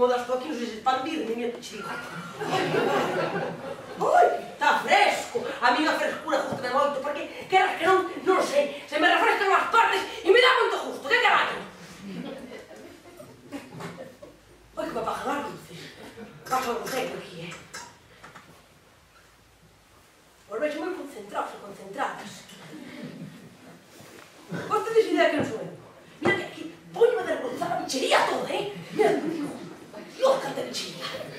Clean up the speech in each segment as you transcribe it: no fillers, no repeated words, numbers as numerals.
como das tú aquí, non sei se expandir, ni mira que che digo. Ui, está fresco. A mí a frescura gustame moito, porque, queras que non sei, se me refrescan as partes e me dá moito gusto, que carallo? Ui, que me pagan as luces. Pasa algo seco aquí, Os vexo moi concentrados e concentradas. Vos tedes idea que non sou eu? Mira que aquí, poño a dergonzar a bichería toda, Mira, Dios, canta bichería.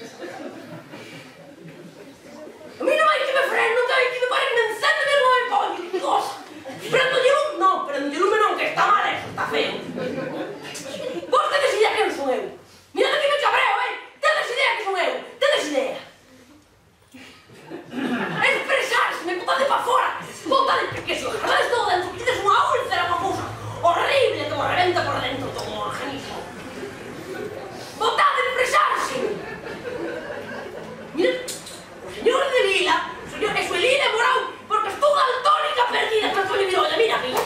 A mí non hai que me frene, non hai que me pare que me encende mesmo el coño, Dios. Prendo-lle lume, non, prendo-lle lume non, que está mal eso, está feo. Vos tedes idea que non son eu? Mira que me cabreo, Tedes idea que son eu? Tedes idea? Expresarse, me botade pa fora. Botade, que se os jardades todo dentro, que tedes unha úlcera, unha cousa horrible que vos reventa por dentro todo o organismo. Botade, expresarse. Mira, o señor de Lila, eso é Lila Morao, porque estou daltónica perdida, que estou de mirolla, mira aquí.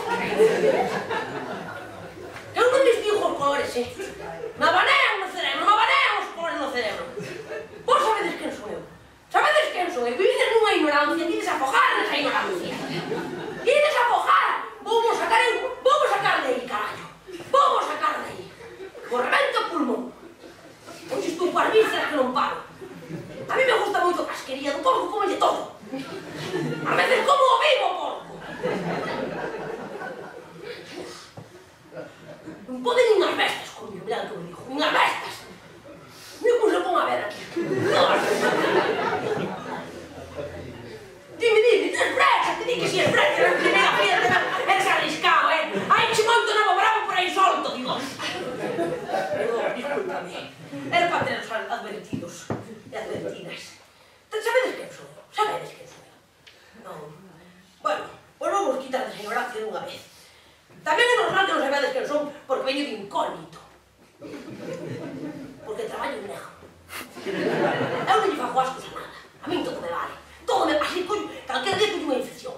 Eu non distingo os colores, Me abanean no cerebro, me abanean os colores no cerebro. Vos sabedes quen son eu? Sabedes quen son eu? Vivides nunha ignorancia, ides a fogar nesa ignorancia. Ides a fogar. Vou sacar de aí, carallo. Vou sacar de aí. Vos revento o pulmón. Hoxe estou coas vísceras que non paro. A mí me gusta moito a casquería do porco, comelle todo. A veces como o vivo o porco. Non poden nin as bestas comigo, mirad que me digo, nin as bestas. Mira como se pon a ver aquí. Dime, exprésate, di que si exprésate, na primeira fiesta, eres arriscado, Hai che moito novo bravo por aí solto, digo. Perdón, discúlpame. Era para tener advertidos e advertidas. Sabedes quen son? Sabedes quen son? Non. Bueno, pois vamos quitar desa ignorancia dunha vez. Tamén é normal que non sabedes quen son, porque veño de incógnito. Porque traballo en negro. Eu non lle fago ascos a nada. A min todo me vale. Todo me pasa, coño, calquera día coño unha infección.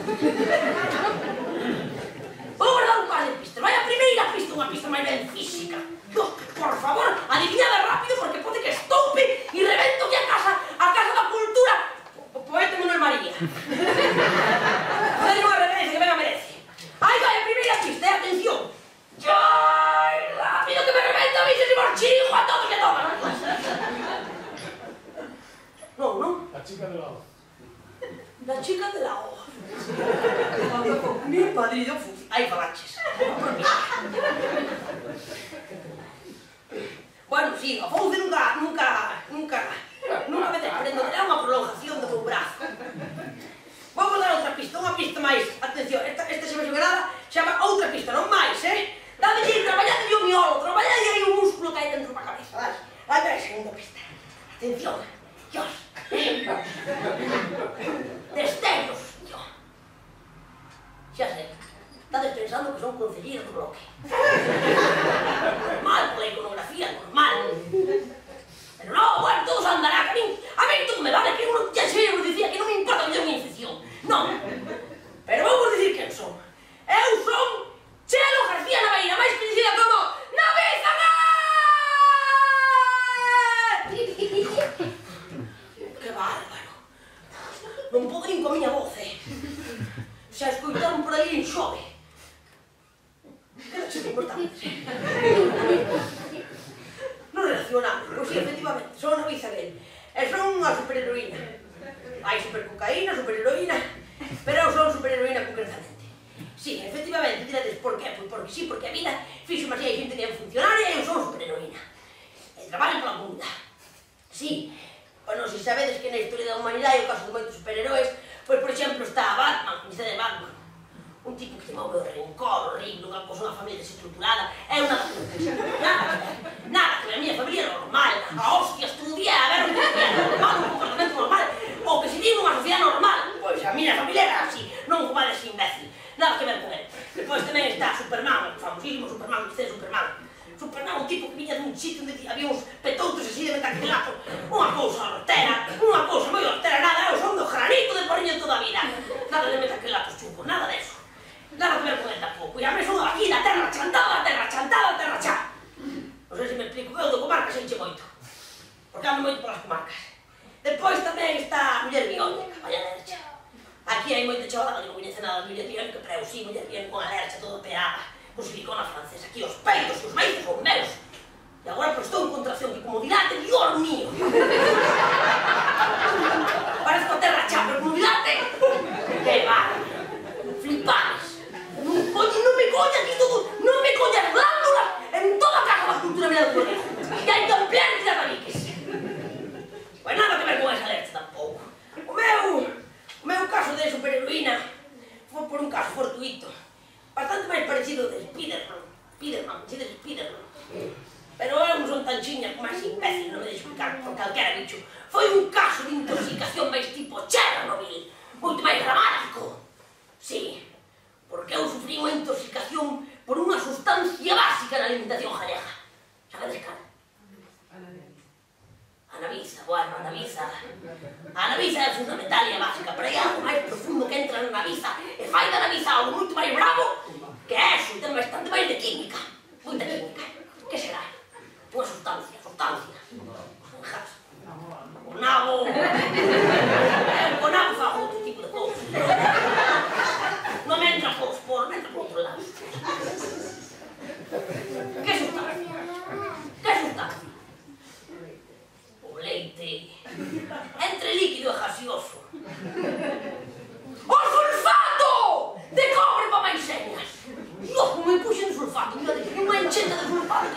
Vou guardar un par de pistas. Vai a primeira pista, unha pista máis ben física. Dios, por favor, adivinade rápido, porque pode que estoupe e revento que a casa da cultura. Poeta Manuel María. Fadelle unha reverencia que ben a merece. Aí vai a primeira pista, atención. Ai, rápido que me revento a bichos e vos chirijo a todos e a todas. Non? La chica de la O. La chica de la O. Mi padrino fu. Aí falaches. Bueno, sí, a Fouce nunca me desprendo, era unha prolongación do meu brazo. Vamos dar outra pista, unha pista máis. Atención, esta se me soberada, chama outra pista, non máis, Dadelle, traballade o miolo, traballade aí o músculo que hai dentro da cabeza, vale? Vai ver a segunda pista. Atención, Dios. Destellos, Dios. Xa sei, estades pensando que son concelleiro do bloque. Normal, pola iconografía, normal. Pero non, bueno, todos andará, que a mí todo me vale, que uno ya se me dicía que non me importa que tenga unha infección. Non. Pero vamos dicir quen son. Eu son Chelo García Naveira, máis conhecida como Navizaga! Que bárbaro. Non podo nin coa miña voz, Xa escoitaron por aí en xove. Que non se importante. Non relacionamos, pois sí, efectivamente, son Navizaguel. E son unha superheroína. Hai supercocaína, superheroína, pero eu son superheroína concretamente. Sí, efectivamente, dirades por qué? Pois porque sí, porque a vida fixo máis hai xente que é funcionaria e eu son superheroína. E traballo pola comunidade. Sí, pois non se sabedes que na historia da humanidade, o caso de moitos superheróis, pois, por exemplo, está Batman, coñecede Batman. Un tipo que te move o rencor, horrible, unha cosa, unha familia desestruturada, é unha nada, que a miña familia é normal, a hostias todo día, a ver, normal, un comportamento normal, o que se diga unha sociedade normal, pois a miña familia era así, non como a dese imbécil, nada que ver con él. Depois tamén está Superman, o famosísimo Superman, que é Superman. Superman, un tipo que viña dun sitio onde había uns petoutos así de metacrilato, unha cousa hortera, unha cousa moi hortera, nada, eu son do granito de porriño toda a vida, nada de metacrilatos chungos, nada de eso. Nada que ver con él tampouco, e a mí son aquí da terra chantada, terra chá. Non sei se me explico, eu do comarca se enche moito. aí está a muller biónica, vaya lercha. Aquí hai moita chavala que non coñece nada de muller biónica, pero eu sí, muller biónica con a lercha toda operada, con silicona francesa, aquí os peitos e os meitos son meus. E agora pues estou en contracción, que como dilate, Dios mío. Parece que terra chá, pero como dilate. Que va, flipades. Non me coña aquí todo, non me coña as glándulas en toda a casa da cultura mía do conejo. Que hai campeones de abaniques. Pois nada que ver con esa leche tampouco. O meu caso de superheroína foi por un caso fortuito. Bastante máis parecido de Spiderman. Pero eu non son tan chiña como máis imbécil, non me deixo explicar por calquera bicho. Foi un caso de intoxicación máis tipo Chernobyl, moito máis dramático. Sí, porque eu sufrí unha intoxicación por unha sustancia básica na alimentación gallega. Sabedes cal? A naviza, bueno, a naviza é fundamental e é básica, pero hai algo máis profundo que entra na naviza e fai da naviza algo moito máis bravo que é eso, ten bastante máis de química, moita química. Que será? Unha sustancia. O nabo fago outro tipo de cousas. Non me entra por me entra por outro lado. Que sustancia? O leite entre líquido e gaseoso. O sulfato de cobre para máis señas. Dios, como me puxen sulfato, mira, unha enchenta de sulfato.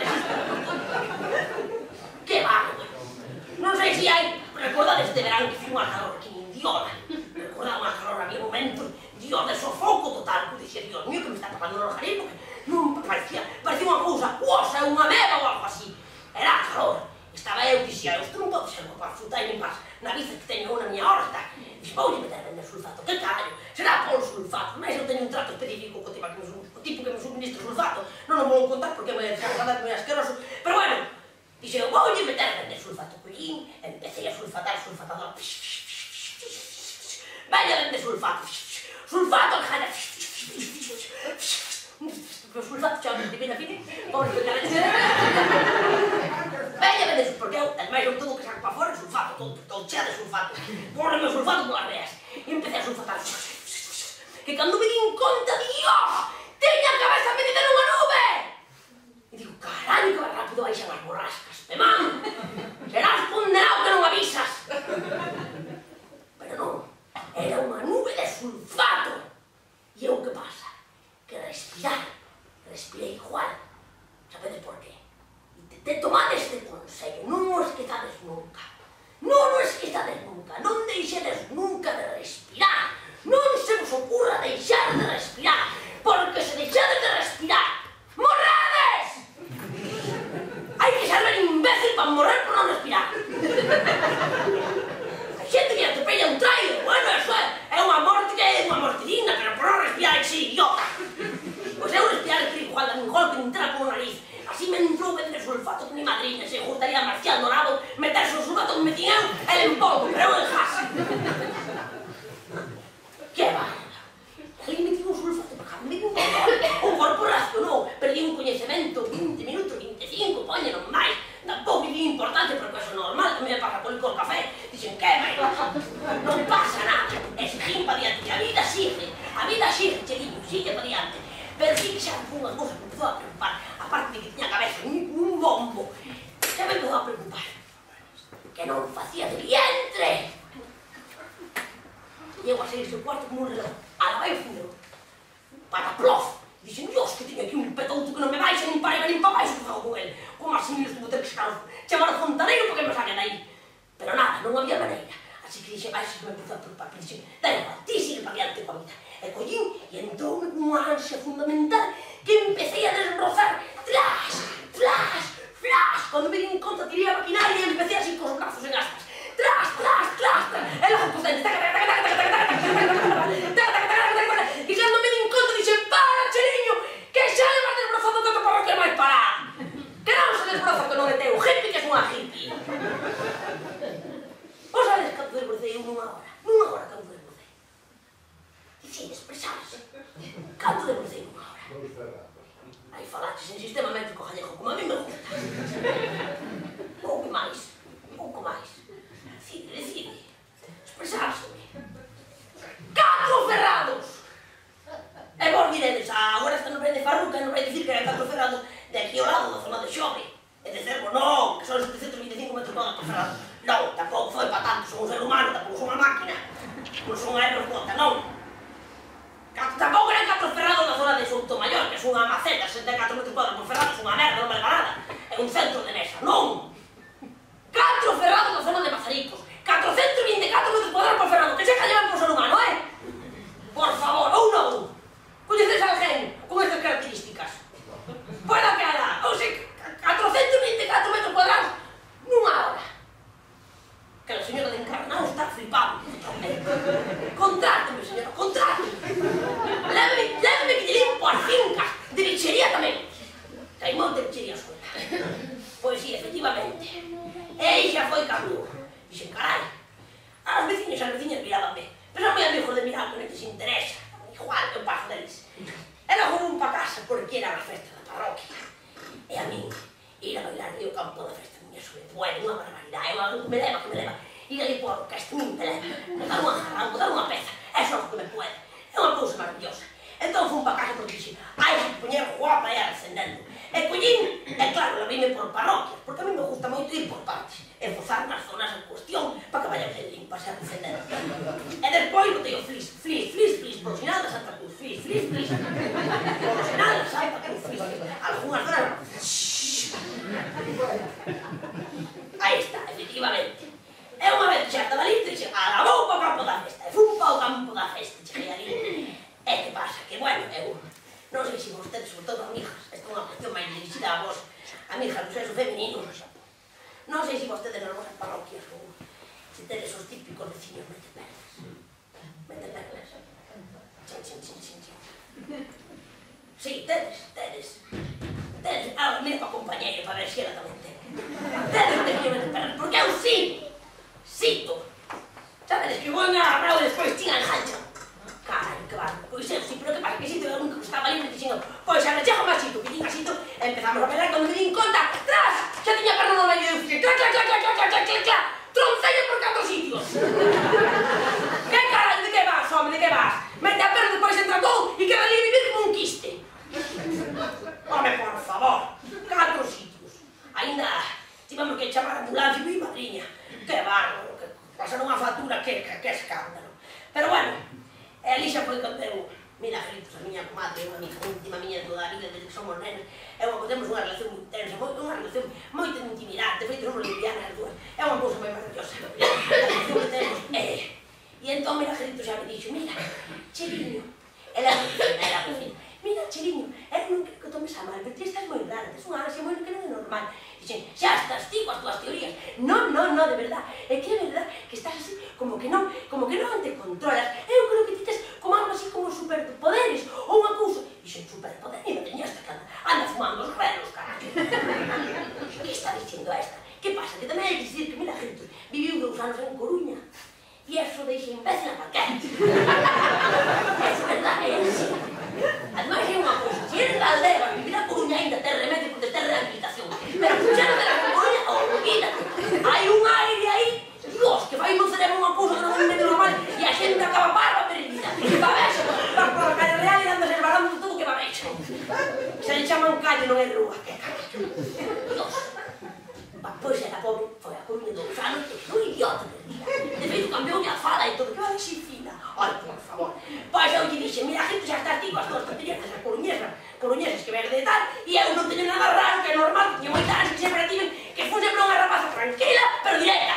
Que bárbaro. Non sei se hai, recordades este verán que fui unha calor que nin diola. Recordaba unha calor, había momentos, Dios, de sofoco total, que dixía, Dios mío, que me está tapando no organismo, que non parecía unha cousa huosa, unha meba ou algo así. Era calor. Estaba eu, dixía, isto non pode ser para frutar e limpas navizas que teño na miña horta. Dixo, vou meter a vender sulfato, que carallo, será por sulfato, mas eu teño un trato específico co tipo que me suministra sulfato, non o vou contar porque me desagradar moi asqueroso, pero bueno, dixo, vou meter a vender sulfato, collín, empecé a sulfatar, sulfatador, vaya a vender sulfato, al jala, sulfato, chao, divina fine, pobre pecarete. Veña, vedes, porque eu, ademais, eu todo o que saco para fora é sulfato, todo chea de sulfato. Correme o sulfato polas veas. E empecé a sulfatar. Que cando me din conta, Dios, teña a cabeza metida nunha nube. E digo, caralho, que vai rápido baixan as borrascas. Pemán, serás condenado que non avisas. Pero non, era unha nube de sulfato. E eu que pasa? Que respirei igual. Sabedes por qué? De tomar este consello, non o esquezades nunca. Non deixedes nunca de respirar. Non se vos ocurra deixar de respirar, porque se deixades de respirar, morredes! Hai que ser ben imbécil para morrer por non respirar. A xente que atropella un trailer, bueno, eso é unha morte que é unha morte digna, pero por non respirar é que idiota. Pois eu respirar é igual a un golpe que entra polo nariz. Así me entrou vender sulfato que mi madriña se juntaría a Marcial Dorado, meterse o sulfato que me tiñan, el en polvo, pero eu en gas. Que bárbaro. Ali me tiño un sulfato para cá, me dio un dolor. O corpo reaccionou, perdí un coñecemento, 20 minutos, 25, poñeron máis. Tampouco vi importante, porque eso é normal, que me pasa por el café. Dixen, que máis? Non pasa nada, é seguir para diante, a vida sigue, cheliño, sigue para diante. Pero sí que xa foi unha cousa que me empezou a preocupar, aparte de que tiña a cabeza un bombo, xa me empezou a preocupar, que non facía de vientre. Llego a sair do cuarto como un reloj, a la vai o fundero, para plof. Dixen, Dios, que teño aquí un petouto que non me baixa nin para nin para baixo, que fago con el. Como así me estuvo ter que chamar ao fontaneiro porque me saquen aí. Pero nada, non había maneira. Así que dixen, ai, se me empezou a preocupar, pero dixen, da igual, ti sigue para diante coa vida. E collín e entroume cunha ansia fundamental que empecé a desbrozar, tras, cando me din conta tirei a maquinaria e empecé así cos brazos en aspas, tras, e logo cos dentes, e cando me din conta dixen, para, cheliño, que xa le vas desbrozando tanto para que máis parar, que non se desbroza que non é teu, hippie que é unha hippie. Vos sabedes canto desbrocei nunha hora canto desbrocei. Dicir, expresarse. Canto desbrocei nunha hora. Aí falaches en sistema métrico gallego, como a mí me gusta. Pouco máis. Decide. non son euros gota, non. Tampouco eran 4 ferrados na zona de Soutomaior, que é unha maceta, 64 metros cuadrados por ferrado, é unha merda, non vale para nada. É un centro de mesa, non. 4 ferrados na zona de Mazaricos, 424 metros cuadrados por ferrado, que checa llevan por ser humano, Por favor, non. Coñeces alguén con estas características? Pueda que haya, ou se 424 metros cuadrados nunha hora. Que a señora de Encarnado está flipando. Contráteme, señora, contráteme. Léveme que lle limpo as fincas, de bichería tamén. Que hai monte de bichería suelta. Pois sí, efectivamente. E xa foi cando dixen, carai, as veciñas mirabanme. Pero son moi amigos de mirar, que non lles interesa. Igual, eu paso deles. Era un pa casa porque era a festa da parroquia. E a min, ir a bailar o campo da festa miña sobre bueno, unha barbaridade, me leva. Ir ali por orquesta, me leva. Botar unha jarra, botar unha peza, eso é o que me puede. É unha cousa maravillosa. Entón fun pa casa porque dixen, hai que poñer guapa e ascendendo. E collín, e claro, la vime por parroquias, porque a mí me gusta moito ir por partes, enfozar nas zonas en cuestión, para que vayan ben limpas e ascendendo. E despois botei o flis, por sinal da Santa Cruz, flis. Por sinal da Santa Cruz, flis. Algúnas zonas... Aí está, efectivamente. E unha vez xa estaba listo, dixen, vou para o campo da festa. E fun para o campo da festa, cheguei ali. E que pasa? Que, bueno, eu non sei se vostedes, sobre todo amigas, esta é unha cuestión máis dirigida a vos, amigas do sexo femenino, non sei se vostedes nas vosas parroquias ou se tedes os típicos veciños meteperlas. Chin. Sí, tedes. Ahora, mira para o compañeiro, para ver se ela tamén ten. Tedes os veciños meteperlas, porque eu cito. Sabedes que vou a brau e despois chinga engancha. Carai, que barro, pois eu sí, pero que pasa que xito eu nunca estaba ali, me dixen, pois xa rechego máis xito, que tinha xito, e empezamos a pelar, cando me din conta, tras, xa tiña perna no medio, e clac, tronceño por 4 sitios. Que carai, de que vas, home, de que vas? Mete a perna, despois entra todo, e queda ali a vivir como un quiste. Home, por favor, 4 sitios. Ainda tivemos que chamar a ambulancia e mi madriña. Que barro, que pasaron unha factura, que escándalo. Pero bueno, e ali xa foi cando eu, Milagritos, a miña comadre, unha amiga íntima miña de toda a vida, desde que somos nenas, temos unha relación moi intensa, unha relación moito de intimidade, de feito somos lesbianas as dúas, é unha cousa moi maravillosa, a relación que temos, e entón Milagritos xa me dixo, mira, Cheliño, ela era vecina, mira, Cheliño, non quero que tomes a mal, pero ti estás moi rara, tes unha ansia moi que non é normal. Dixen, xa estás ti coas túas teorías. Non, de verdad. É que é verdad que estás así, como que non te controlas. Eu creo que ti tes como algo así como superpoderes, ou unha cousa. Dixen, superpoderes, e me teña esta cara. Anda fumando os relos, carajo. Que está dicindo esta? Que pasa? Que tamén hai que dicir que Milagritos viviu 2 anos en Coruña. E eso deixa imbécil a calquera. É verdade, é así. Ademais é unha cousa, se eres da aldea, vivir a Coruña ainda ten remedio porque ten rehabilitación. Pero funciona de la Coruña, olvídate. Hai un aire aí, Dios, que fai no cerebro unha cousa que non é medio normal e a xente acaba parva perdida. E va a verse, va por a calle real e andas esbarando todo o que va a verse. Se le chaman calle, non é rúa, que carallo. Dios. Pois era pobre, foi a Coruña 2 anos, que non idiota perdida. De feito, cambiou a fala e todo, que vai xir fina. Ai, por favor. Pois eu lle dixen, mira, a gente xa está aquí coas todas tonterías, as coruñesas que verde e tal, e eu non teño nada raro, que é normal, que moita ansia que sempre tiven, que fun sempre unha rapaza tranquila, pero directa.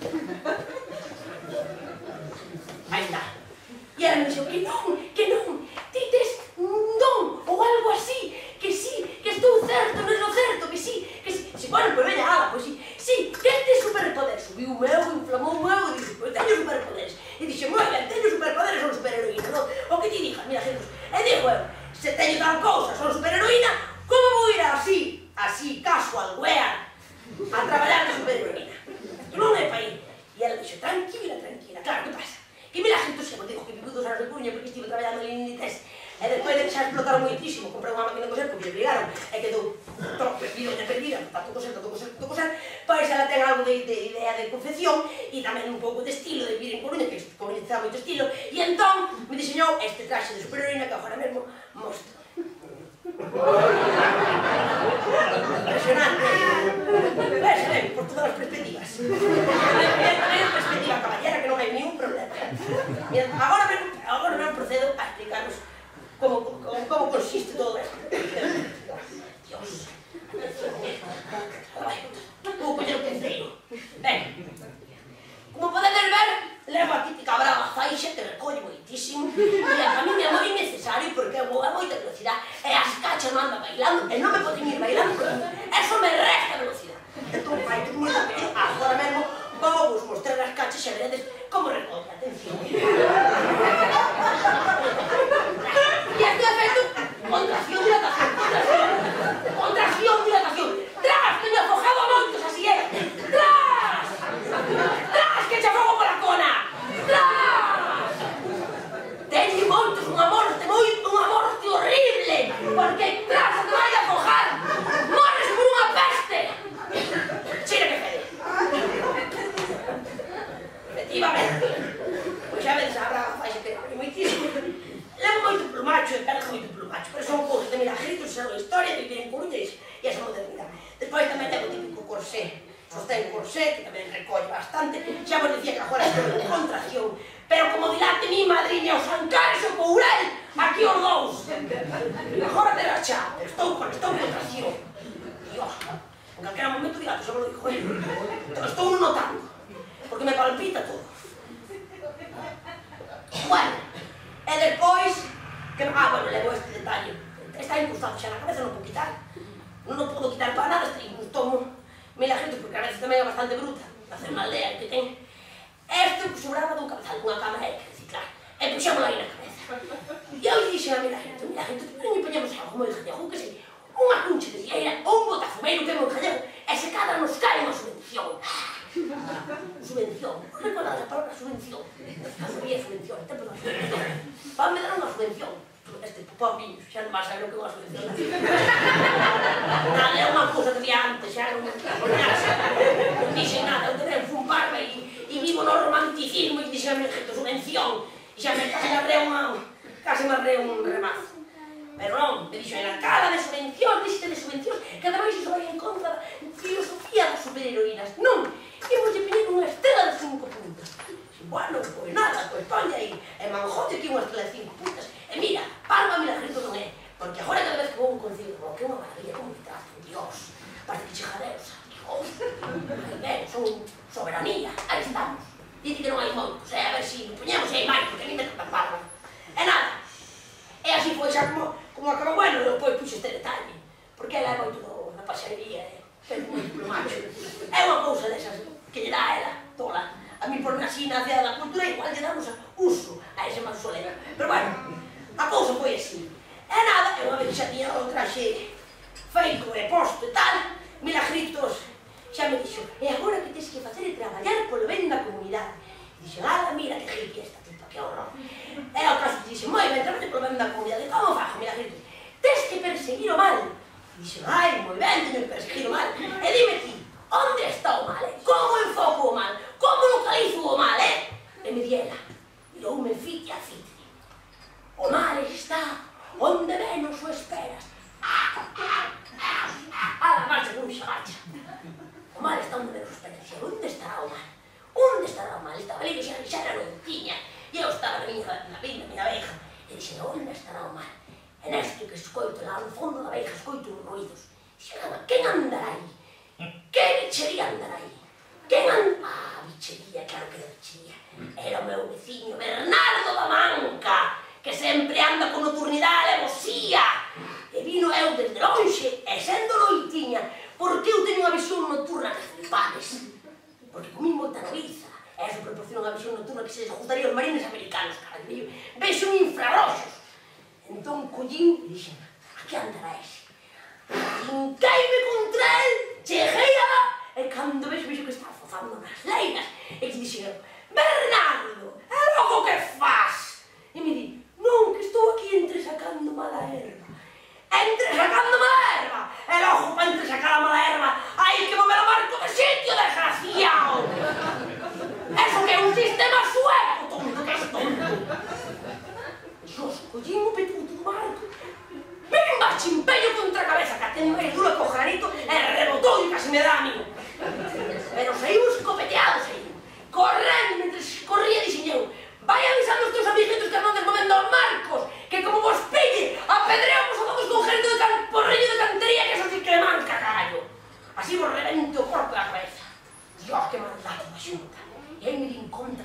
Aí está. E ela me dixo, que non, ti tes un don, ou algo así, que sí, que estou certo, non é certo, que sí. Bueno, pues veña, ala, pois sí, que tes superpoderes. Subiu o meu, inflamou o meu, e dixo, pois teño superpoderes. E dixo, moi ben, teño superpoderes, son superheroína, non? O que ti dixas, mira, gente, e dixo eu, se teño tal cousa, son superheroína, como vou ir así, casual, wear, a traballar de superheroína? Non é pa ir. E ela dixo, tranquila, claro, que pasa? Que mira, gente, se me dijo que viviu 2 anos de Coruña porque estive traballando en Inditex. E despois de que xa explotaron moitísimo, comprei unha máquina de coser porque me obrigaron e quedou perdida, tanto coser, pois ela ten algo de idea de confección e tamén un pouco de estilo de vivir en Coruña, que coñece moito estilo, e entón me diseñou este traxe de superheroína que agora mesmo mostro. Impresionante. Vese ben, por todas as perspectivas. Ten perspectiva caballera que non hai ningún problema. Agora non procedo a explicaros como consiste todo esto. Dios, vou coller o punceiro. Ben, como podedes ver, levo a típica brava faixa que recolle moitísimo e a mí é moi necesario porque eu vou a moita velocidade e as cachas non andan bailando e non me poden ir bailando porque eso me resta velocidade. Entón, vai todo moi rápido, agora mesmo vou vos mostrar as cachas e veredes como recolle. Atención. E este efecto, contracción, dilatación, contracción, dilatación. Tras, teño afojado a moitos, así é. Tras, tras, que che afogo pola cona. Tras. Teño moitos, unha morte horrible, porque tras te vai a afojar. Morres por unha peste. Chira que fede. Efectivamente. Pois xa vedes a brava faixa que é moitísimo. Levo moito plumacho e perco moito plumacho, pero son cousas de milagritos, son a historia de vivir en Coruña e esa modernidade. Despois tamén tengo o típico corsé, sostén corsé, que tamén recolle bastante. Xa vos dicía que agora estou en contracción, pero como dilate mi madriña os Ancares o Courel, aquí os dous. Agora terá xa, estou en contracción. Dios, en calquera momento dilato, xa me lo dijo él. Estou notando, porque me palpita todo. Bueno, e despois, bueno, levo este detalle, está incrustado xa na cabeza, non podo quitar. Non o podo quitar para nada, está incrustado milagritos, porque a veces tamén é bastante bruta, hacer unha aldea que ten. Este sobraba dun cabezal, dunha cama que reciclar, e puxámoslo aí na cabeza. E eu dixen a Milagrito, non lle poñemos algo moi gallego, que sei, unha cuncha de dieira ou un botafumeiro que é moi gallego, e se cada nos cae unha subvención. Subvención, non recordades a palabra subvención? Había subvención, até por unha subvención. Vanme dar unha subvención. Este pobriño, xa non vas a saber o que é unha subvención. Nada, é unha cousa que había antes, xa non dixen nada, eu tamén fun parva e vivo no romanticismo e dixen a mi gente subvención e xa me casi me arreo un remazo. Pero non, me dixo, en a cara de subvención, dixete de subvención, que ademais iso vai en contra da filosofía das superheroínas. Non, imos lle pedir unha estrela de 5 puntas. Bueno, pois nada, pois ponlle aí, e manjote aquí unha estrela de 5 puntas. E mira, palma milagrito non é, porque agora cada vez que vou a un concilio, que é unha maravilla, como me trato, Dios, parece que chega Deus, Dios, ben, son soberanía, aí estamos. Dice que non hai moitos, a ver se poñemos aí máis, porque a mí me tratan palma. E nada, e así foi xa como acabou, bueno, depois puxo este detalle, porque ela é moito na paxarería, ten moito plumacho. É unha cousa desas que lle dá a ela, tola. A mí por así na cidade da cultura igual lle damos uso a ese mausoleo. Pero bueno, a cousa foi así. E nada, e unha vez xa tiña o traxe feito e posto e tal, Milagritos xa me dixo, e agora que tens que facer é traballar polo ben da comunidade. E dixo, mira que hippie esta tipa, que horror. E ao caso te dixo, moi ben, traballar polo ben da comunidade. Como fajo, Milagritos? Tens que perseguir o mal. E dixo, moi ben, teño que perseguir o mal. E dime ti, onde está o mal, como enfoco o mal, como localizo o mal, E me di ela, miroume fite a fite. O mal está onde menos o esperas. A la marcha con un xagacha. O mal está onde menos o esperas. E onde estará o mal? Onde estará o mal? Estaba ali que xa era noitiña. E eu estaba na miña veiga. E dixen, onde estará o mal? E nesto que escoito lá no fondo da veiga, escoito uns ruidos. Dixen, quen andará aí? Que bichería andará aí? Quen andará? Bichería, claro que era bichería. Era o meu veciño Bernardo da Manca, que sempre anda con nocturnidade e alevosía. E vino eu desde lonxe, e sendo noitiña, porque eu teño unha visión nocturna que flipades. Porque comí moita noviza, e eso proporciona unha visión nocturna que se ajustaría aos marines americanos, caralho. Vexo infrarroxos. Entón collín e dixen, a que andará ese? Finqueime contra el, cheguei alá, e cando vexo que estaba fozando nas leiras, e que dixen, Bernardo, e logo que faz? E me di, non, que estou aquí entresacando mala erva. Entresacando mala erva? E logo para entresacar a mala erva, hai que mover o barco de sitio, desgraciado. Eso que é un sistema sueco, tonto, que es tonto. Dios, collín o petuto do barco, ¡bimba! Chimpeño contra a cabeza, que ten máis dura co granito, e rebotou e casi me dá a mí. Pero saímos copeteados aí, correndo,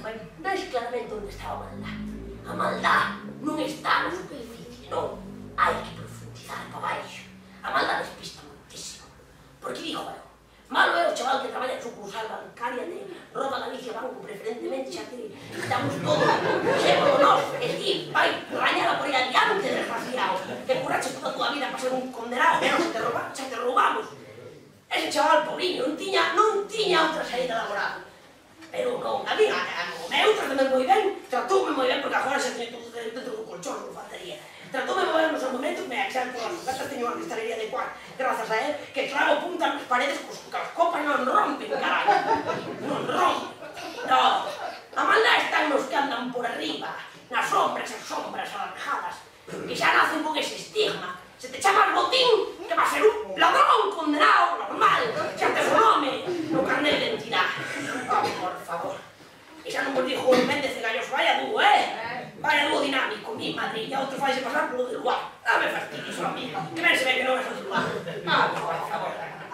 ves claramente onde está a maldad. A maldad non está na superficie, non. Hai que profundizar para baixo. A maldad despista moitísimo. Porque digo eu, malo é o chaval que traballa en sucursal bancaria de Roda Galicia Banco, preferentemente xa que estamos todos xémolo nós, es dicir, vai rañada por aí adiante, desgraciado, que curraches toda a tua vida para ser un condenado, pero xa te roubamos. Ese chaval pobriño non tiña outra saída laboral. Pero non, a mí, o meu tratame moi ben, tratoume moi ben, porque agora xa teño todo dentro do colchón, non faltaría. Tratoume moi ben nos momentos, me axan todas as cartas, teño unha cristalería de cuar, grazas a él, que trago punta nas paredes, que as copas non rompen, caralho. Non rompen. Non. A maldad están nos que andan por arriba, nas sombras, as sombras alargadas, que xa nacen con ese estigma. Se te chamas Botín, que va a ser un ladrón condenado, normal, xa tes o nome no carnet de identidade. Por favor. E xa non vos dixo o Méndez de Galloso, vaya dúo, vaya dúo dinámico, mi madre, e a outro faise pasar polo del Luar. Dame fastidios, home, que ben se ve que non é o del Luar. Por favor.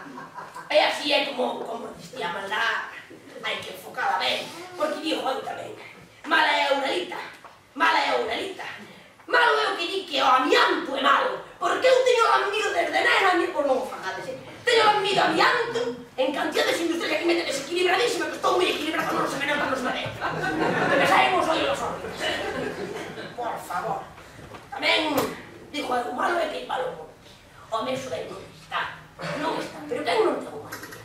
E así é como distía a maldad, hai que enfocala ben, porque digo eu tamén, mala é a Aurelita, mala é a Aurelita. Malo é o que di que o amianto é malo, porque eu teño lamido desde nena, por non o fagades, teño lamido amianto en cantidades industrias que me ten desequilibradísima, que estou moi equilibrado, non se me nota nos madeiros, que me saen os ollos os órbitos. Por favor. Tamén, dixo, o malo é que hai malo monte. O meso ben non está, pero quen non ten unha tía,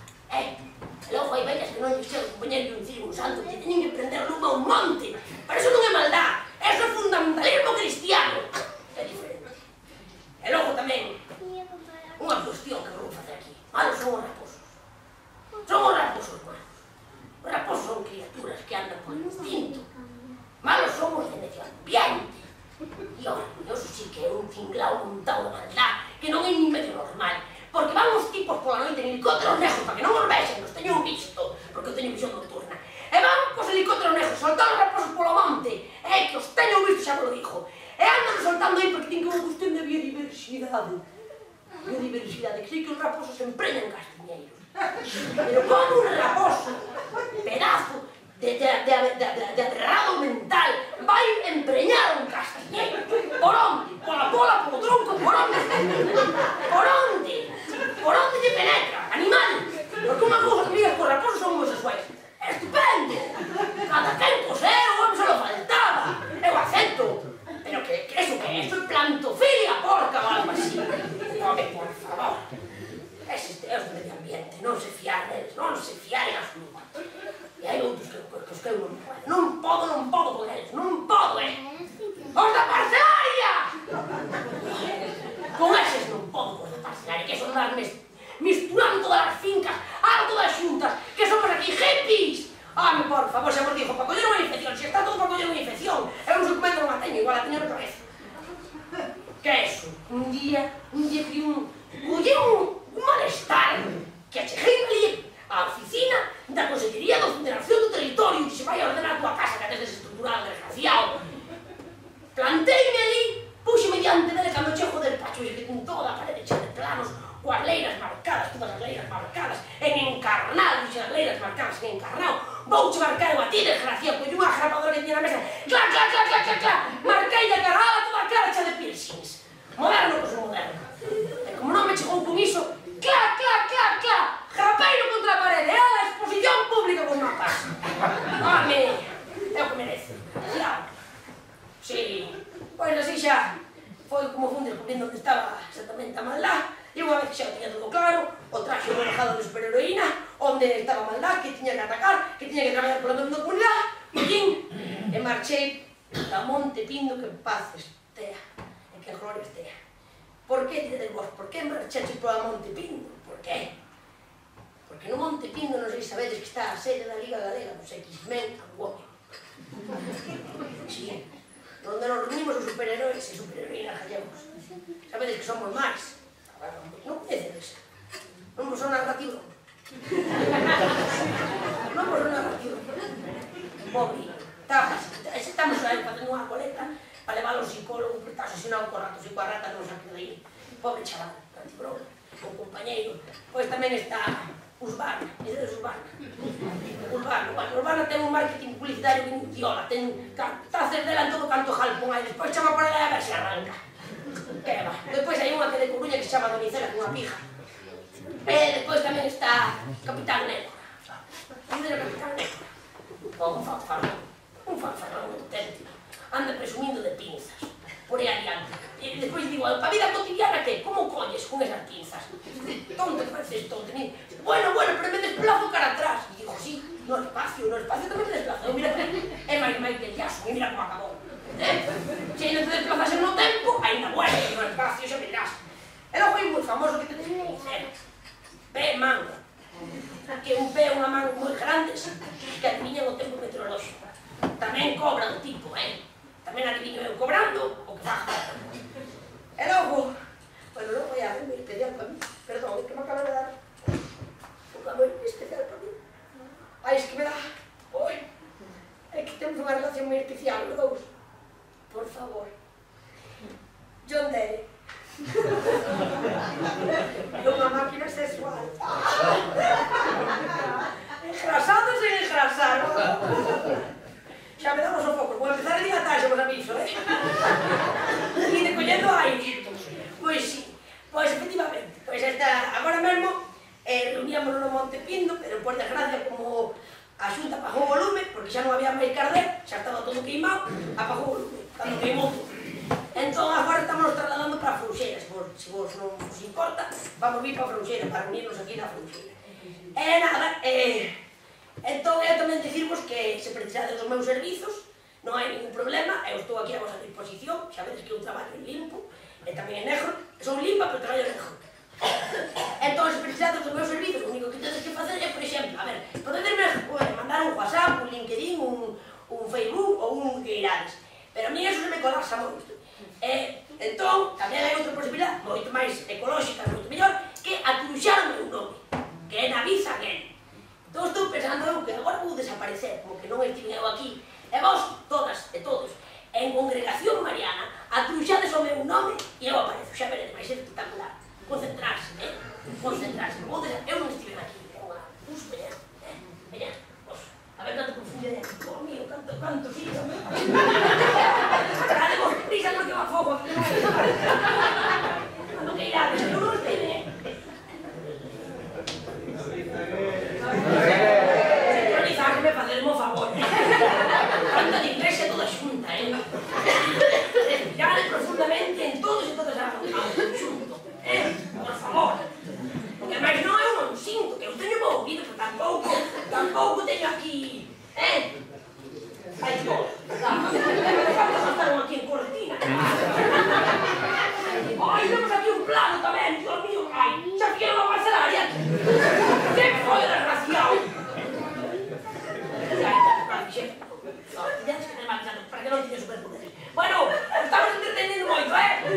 E logo hai vellas que non lle chega a compañer un círculo santo, que teñen que prender luma a un monte, pero eso non é maldad. Eso é fundamentalismo cristiano. É diferente. E logo tamén, unha cuestión que vou facer aquí. Malos son os raposos. Son os raposos malos. Os raposos son criaturas que andan por instinto. Malos son os de medio ambiente. E o orgulloso sí que é un tinglao montado de maldad, que non é nin medio normal. Porque van os tipos pola noite en helicópteros negros, para que non os vexen, os teño visto, porque eu teño visión nocturna. E van cos helicópteros negros, soltando os raposos polo monte, que os teño visto, xa me lo dixo. E andan soltando aí porque ten que unha cuestión de biodiversidade. Biodiversidade, que sei que os raposos se empreñan castiñeiros. Pero como un raposo, pedazo de aterrado mental, vai empreñar un castiñeiro? Por onde? Pola pola, polo tronco, por onde? Por onde? Por onde lle penetra? Animal! Porque unha cousa que digas que os raposos son homosexuais. Estupendo! Cada quen co seu, non se lo faltaba. Eu acepto. Pero que eso que é? Eso é plantofilia, porca ou algo así. Home, por favor. Eses teos de medio ambiente, non se fiar deles, non se fiar en absoluto. E hai outros que eu non podo. Non podo con eles, non podo, Os da parcelaria! Con eses non podo cos da parcelaria, que son das misturando todas as fincas, todas xuntas, que somos aquí hippies! Home, por favor, xa vos dixo, para coller unha infección, se está todo para coller unha infección, eu non se comento non a teño, igual a teño na cabeza. Que é iso? Un día que un malestar, que achejei ali a oficina da Consellería de Ordenación do Territorio, que se vai a ordenar a tua casa, que ates desestruturado, desgraciado. Planteime ali, puxeme diante dele cando chego del pacho, e que ten toda a parede chea de planos, coas leiras marcadas, todas as leiras marcadas, en encarnado, e as leiras marcadas en encarnado. Vouche marcar eu a ti, desgraciado, colle unha grapadora que tiña na mesa, clac, clac, clac, clac, clac, clac, marquei a cargada toda a cara chea de piercings. Moderno, pois moderno. E como non me chegou con iso, clac, clac, clac, clac, rapeiro contra a parede, a exposición pública con mapas. Home, é o que merece. Claro. Sí, pois así xa foi como fun descubrindo onde estaba exactamente a maldad, e unha vez que xa o tiña todo claro, o traxe relajado de superheroína, onde estaba a maldad, que tiña que atacar, que tiña que traballar pola mesma comunidade, e marchei a Monte Pindo, que en paz estea, e que gloria estea. Por que diredes vos? Por que marchaxe pola Monte Pindo? Por que? Porque no Monte Pindo non sei sabedes que está a sede da Liga Galega dos X-Men and Women. Sí, donde nos reunimos os superheróis e superheroínas gallegos. Sabedes que somos máis. Non coñecedes? Non vos son narrativo? Non vos son narrativo? Pobre, estamos aí facendo unha coleta para levar ao psicólogo, porque está asesinado co rato, e coa rata non saque de aí. Pobre chaval, antibroma, o compañeiro. Pois tamén está Urbana, ideas Urbana. Urbana ten un marketing publicitario que viola, ten cartazes dela en todo canto jalpón, aí despois chama por ela a ver se arranca. Que va. Despois hai unha que de Coruña que se chama Donicela, cunha pija. E despois tamén está Capitán Negro. Onde era Capitán Negro? Un fanfarrón auténtico. Anda presumindo de pinzas. Por aí adiante. E despois digo, a vida cotidiana que? Como colles con esas pinzas? Tonto que pareces tonto. Bueno, pero me desplazo cara atrás. E digo, sí, no espacio tamén me desplazo. Mira, é Michael Jackson, e mira como acabou. Se non te desplazas no tempo, ainda bueno, no espacio xa verás. E logo hai moi famoso que tedes que conocer. Pé, manga. Que un pé e unha manga moi grandes que adiviñan o tempo meteorolóxico. Tamén cobra o tipo, Tamén adiviño eu cobrando o que faga. E logo, bueno, logo hai algo moi especial para mí. Perdón, é que me acaba de dar un moi especial para mí. Ai, es que me dá... Oi, é que temos unha relación moi especial, os dous. Por favor. John Derek. É unha máquina sexual. Engrasado sen engrasar. Xa me damos o foco. Vou empezar a dilatar, xa vos aviso, Seguide collendo aire. Pois sí. Pois, efectivamente. Pois esta, agora mesmo, reuníamos no Monte Pindo, pero por desgracia, como a Xunta apagou o volume, porque xa non había máis carder, xa estaba todo queimado, apagou o volume, cando queimou todo. Entón, agora estamos trasladando para Frouxeira, se vos non vos importa, vamos vir para Frouxeira, para unirnos aquí na Frouxeira. E nada, entón, eu tamén dicirvos que se precisades dos meus servizos, non hai ningún problema, eu estou aquí a vosa disposición, xa vedes que eu traballo en limpo, e tamén en negro, son limpa, pero traballo en negro. Entón, se precisades dos meus servizos, o único que tedes que facer é, por exemplo, a ver, podedesme mandar un WhatsApp, un LinkedIn, un Facebook ou un que irades, pero a mí eso se me colapsa moito. Entón, tamén hai outra posibilidad, moito máis ecolóxica, moito mellor, que atruxar o meu nome, que é Navid Zaguén. Entón, estou pensando eu que agora vou desaparecer, como que non estive eu aquí, e vos, todas e todos, en Congregación Mariana, atruxades o meu nome e eu aparezo, xa veredes, vai ser espectacular. Concentrarse, concentrarse. Eu non estive aquí, veña, a ver canto confunde, por mío, canto, sí, dale vos prisa, non que va fogo, cando que irades, eu non estive, Sincronizarme, facerme o favor, canta de iglesia toda xunta, Respirade profundamente en todos e todas as xunto. Por favor, porque máis non eu non sinto, que eu teño bo ouvido, pero tampouco teño aquí, Ai, todos, pasaron aquí en Cortina. Ai, temos aquí un plano tamén, Dios mío, ai, xa fixeron a parcelaria. Que foi desgraciado. Tens que ter marchado, para que non tiñe superpoderes. Bueno, estamos entreteniendo moito,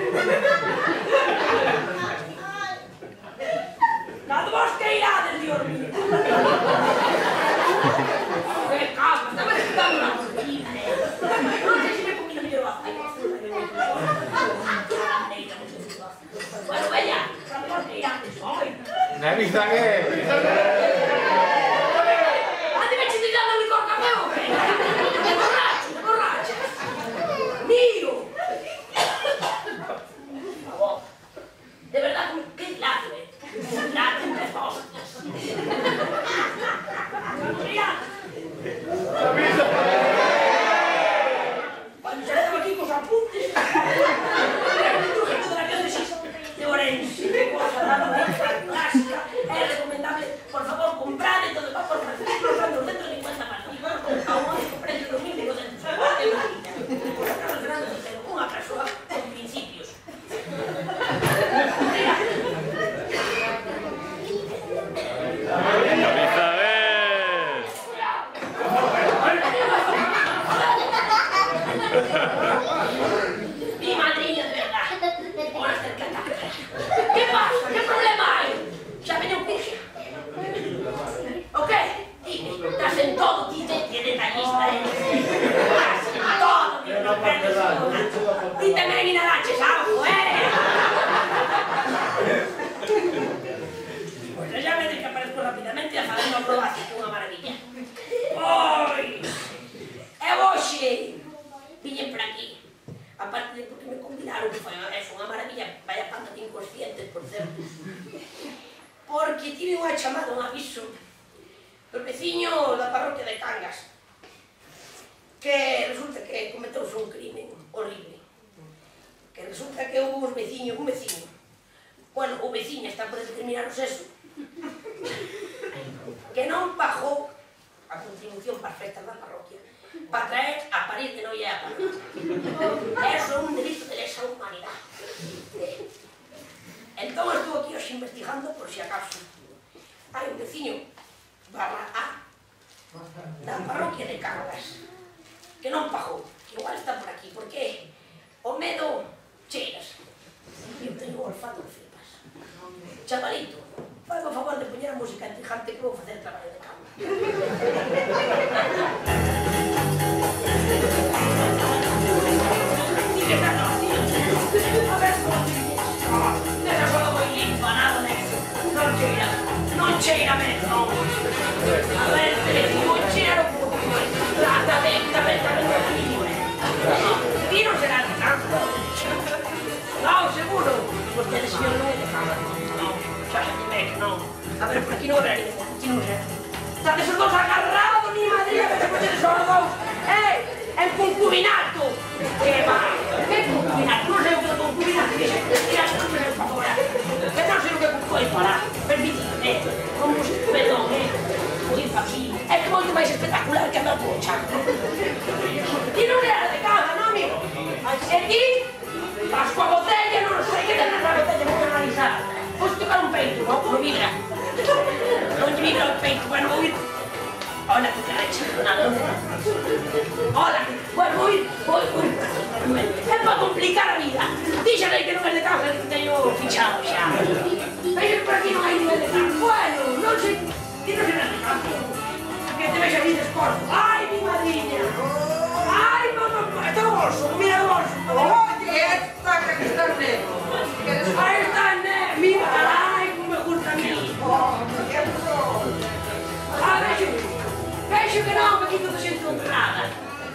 Cando vos que irades, Dios mío. Que calma, estaba escutando unha cortina, Non sei se me combina mellor o azul. Bueno, veña, cando vos que irades, Navid Zaguén. Ande me chiste dando licor cameo, de borrachas. Mío. Por favor. De verdad, que dilato, Dilato entre hostias. Mira. Cuando se estaba aquí con os apuntes, de Orense, de cosa dada fantástica, é recomendable, por favor, comprade todo, por favor, los anos 250 partidos, a un único precio de 2.500 euros, por Carlos Fernando III, unha persoa con principios. Mi madriña, de verdad. Hola, cercana. ¿Qué pasa? ¿Qué problema hay? Ya venía un curso. ¿Ok? Dime, estás en todo, dite, qué detallista eres. Estás en todo, dime, no perdes una. Dite, Merenina Laches, algo, Pues ya veréis que aparezco rápidamente. non provate che è unha maravilla. Poi, e hoxe, viñen por aquí. Aparte de porque me convidaron, que foi unha maravilla, vaya panda de inconscientes, por certo. Porque tive unha chamada, un aviso, do veciño da parroquia de Cangas, que resulta que cometouse un crimen horrible. Que resulta que houve un veciño, bueno, o veciño está por determinar o sexo, que non pagou a contribución para as festas da parroquia para traer a parir que non lle a parir. Eso é un delito de lesa humanidade. Entón estou aquí hoxe investigando por si acaso. Hai un veciño barra A da parroquia de Cangas que non pagou, que igual está por aquí, porque o medo cheiras. Eu teño o olfato de flipas. Chavalito, fai o favor de poñer a música entrijante que vou facer traballo de cama. Dile que non, tío. A ver como dices. Nesa solo moi limpa, nada neso. Non cheira menos, non. A ver, vou cheirar un pouco máis. Tamén, ti non será de cama. Non, seguro. Vostedes se non é de cama. Non, xa se dime que non. A ver, por aquí non habrá ninguén, aquí non será. Estades os dous agarrados, ni madría, que se poñedes os dous. En concubinato. Que va, que concubinato? Non sei o que é concubinato, que se tira non me sei pa fora. Que non sei o que concubinato para. Permítame, como se perdón, Oí pa aquí. É que moito máis espectacular que andar polo chanco. Ti non era de casa, non, amigo? E ti? Vas coa botella, non sei que tenes a botella para analizar. Pois tocar un peito, non vibra. Non lle vibra o peito, bueno, vou ir. Hola, que carrecha, nada. Hola, bueno, vou ir. É para complicar a vida. Díxale que non é de casa, que teño fichado xa. Vexe por aquí non hai nivel de casa. Bueno, non sei, ti non serás de casa. Que te vexe ali descorzo. Ai, mi madriña. Ai, mamá, está o bolso, mira o bolso. Oye, esta que está el negro. Ahí está el negro, mira, ay, como me gusta a mí. Qué horror. Ah, vexe que non, que aquí todo xente honrada.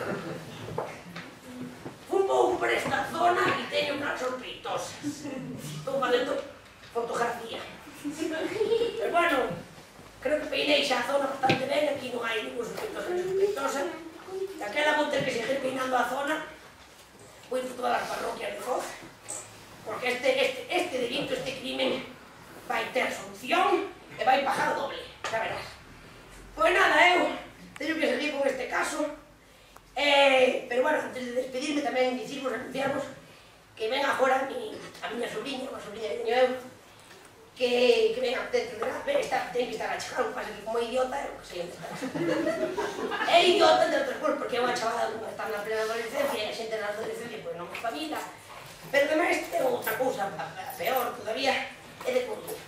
Un pouco por esta zona e teño unhas sorpreitosas. Estou facendo fotografía. Pero bueno, creo que peinei xa a zona bastante ben, aquí non hai ningún sorpreitosa ni sorpreitosa. Daquela vou ter que seguir peinando a zona. Vou ir por todas as parroquias de Foz, porque este delito, este crimen, vai ter solución e vai pagar o doble, xa verás. Pois nada, eu teño que seguir con este caso, pero bueno, antes de despedirme tamén dicirvos, anunciarvos que ven agora a miña sobriña, unha sobriña que teño eu, que ven dentro de la... ten que estar achegada, o que pasa que como é idiota, eu que sei onde está. É idiota, entre outras cousas, porque é unha chavala que está na plena adolescencia e a xente na adolescencia pois non espabila. Pero ademais ten outra cousa peor todavía, é de conducta.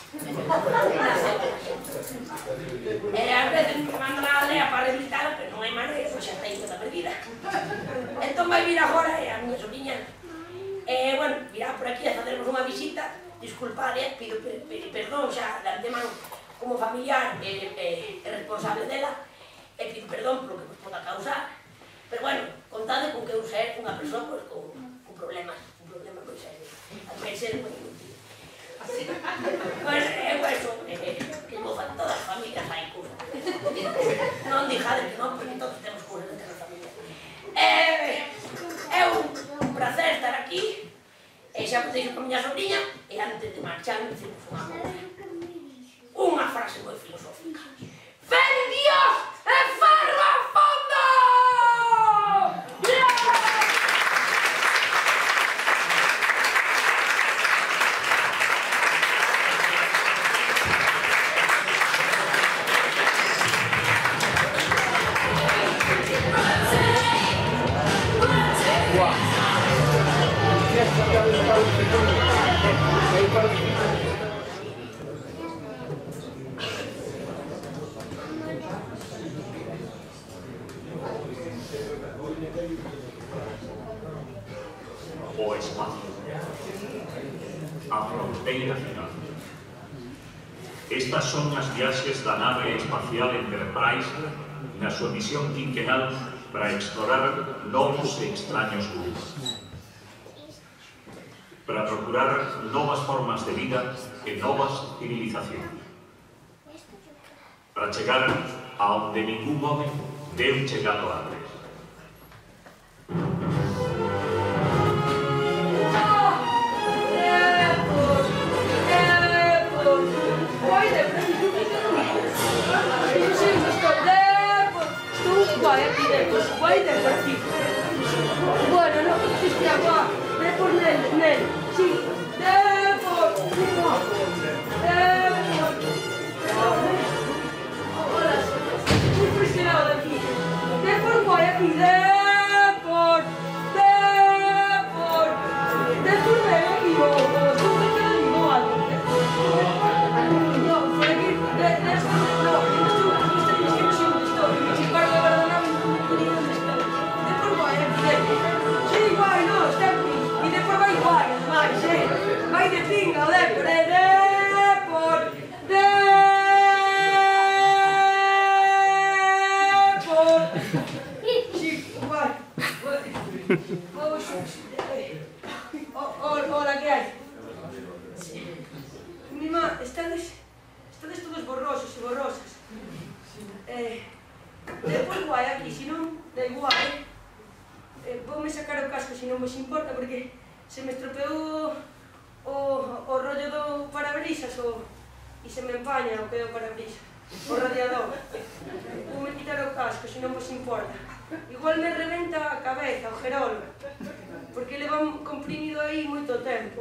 E ás veces me mandan a aldea para rehabilitarla, pero non hai maneira, pois xa está aí toda perdida. Entón vai vir agora a miña sobriña, bueno, virá por aquí a facermos unha visita. Disculpade, pido perdón xa de antemán como familiar e responsable dela, e pido perdón polo que vos poda causar, pero bueno, contade con que eu sei unha persoa con problemas moi serios, a ser moi inútil. Pois eu eso, que vos fan todas as familias hai cousas. Non dixade que non, porque todos temos cousas dentro da familia. É un placer estar aquí. E xa podéis con a miña sobriña, e antes de marchar me dicimos unha frase moi filosófica. Ven Dios e ferro a fondo! A fronteira final. Estas son as viaxes da nave espacial Enterprise na súa misión quinquenal para explorar novos e extraños lugares, para procurar novas formas de vida e novas civilizacións, para chegar a onde ningún home deu chegado antes. Bueno, no, Cristian, ve por Nel, sí, Depor, hola, muy impresionado de aquí, Depor guay aquí, Depor, Depor ven aquí, tú me quedas igual, no, por aquí, no, es que no soy un historia, sin embargo, de verdad, sí, guai, no, está aquí. E depois vai guai, ademais, vai de pinga, o Depor, sí, guai. Hola, que hai? Mima, estades todos borrosos e borrosas. Depois guai aquí, se non, da igual, voume sacar o casco se non vos importa, porque se me estropeou o rollo do parabrisas e se me empaña o que é o parabrisas, o radiador. Voume quitar o casco se non vos importa. Igual me reventa a cabeza, o gerol, porque leva comprimido aí moito tempo.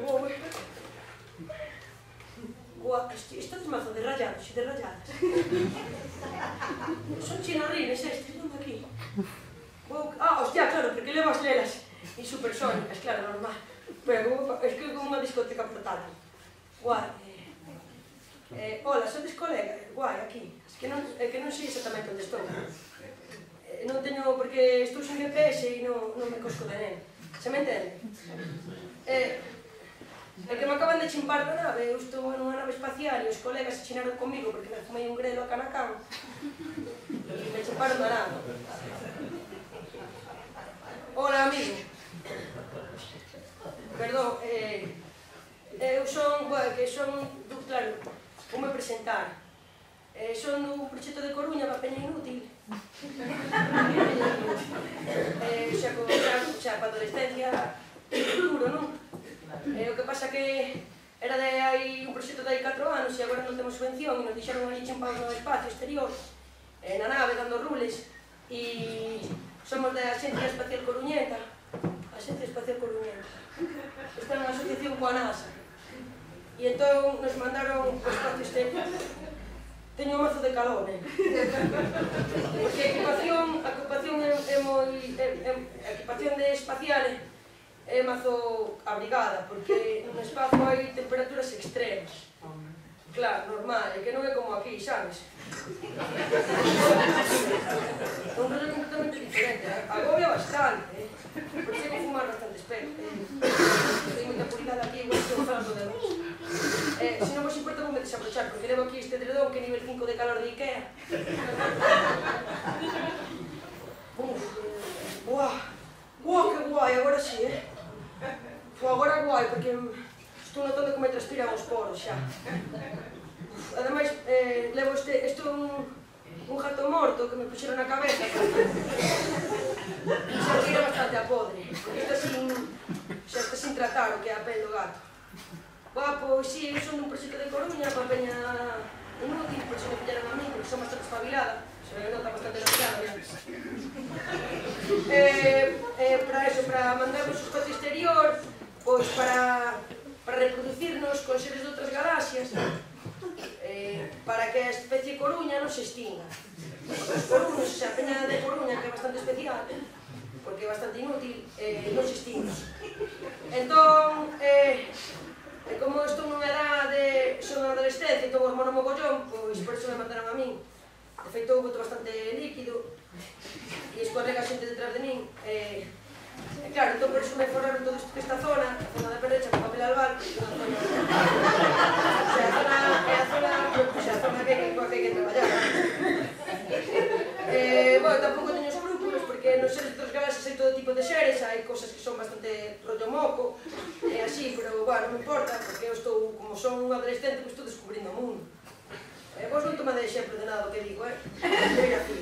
Isto é mazo de rayados e de rayadas. Son chinorrines estes, non aquí. Hostia, claro, porque levo as lelas e supersónicas, claro, normal. Pero es que como unha discoteca portátil. Guai. Hola, sodes colega? Guai, aquí. É que non sei exactamente onde estou. Non teño, porque estou sin GPS e non me cosco de nel. Se me entende? É que me acaban de chimpar da nave, eu estou nunha nave espacial e os colegas se chinaron comigo porque me fumei un grelo a canacán e me chimparon da nave. Hola, amigo. Perdón, eu son, claro, voume presentar. Son do proxecto de Coruña, da Peña Inútil. Xa para adolescencia, duro, non? O que pasa que era de hai un proxecto de hai 4 anos e agora non temos subvención e nos dixeron ali chimpados no espacio exterior, na nave, dando rules, e somos da Axencia Espacial Coruñeta. Axencia Espacial Coruñeta. Está nunha asociación coa NASA. E entón nos mandaron o espacio exterior. Teño un mazo de calor, porque a equipación é moi... A equipación de espacial é mazo abrigada, porque no espacio hai temperaturas extremas. Claro, normal, é que non é como aquí, sabes? É un rollo completamente diferente, agobia bastante, por iso hai que fumar bastante espejo. Tenho moita puridade aquí, igual estou falando de vos. Se non vos importa, vou me desabrochar, porque levo aquí este edredón que é nivel 5 de calor de Ikea. Uau, que guai, agora sí, agora guai, porque estou notando que me transpiran os poros xa. Ademais, levo isto é un gato morto que me puxeron na cabeza. Xa tira bastante a podre. Xa está sin tratar o que é a pel do gato. Pois si, eu son dun proxecto de Coruña, coa Peña Inútil, por iso me pillaron a mí, porque son bastante espabilada. Se me nota bastante espabilada, ben. Para eso, para mandarnos o espacio exterior, pois para reproducirnos con seres de outras galaxias, para que a especie Coruña non se extinga. Os coruños, a Peña de Coruña, que é bastante especial, porque é bastante inútil, non se extinga. Entón, como estou nunha edade, son na adolescencia, entón hormono mogollón, pois por iso me mandaron a min. De feito, eu boto bastante líquido e escorrega a xente detrás de min. Claro, entón por iso me forraron todo isto que esta zona, a zona da Perrecha, con papel albal, é a zona que hai todo tipo de seres, hai cosas que son bastante rollo moco, e así, pero, bueno, non me importa, porque eu estou, como son un adolescente, pois estou descubrindo o mundo. Vos non tomade exemplo de nada o que digo, Mira aquí.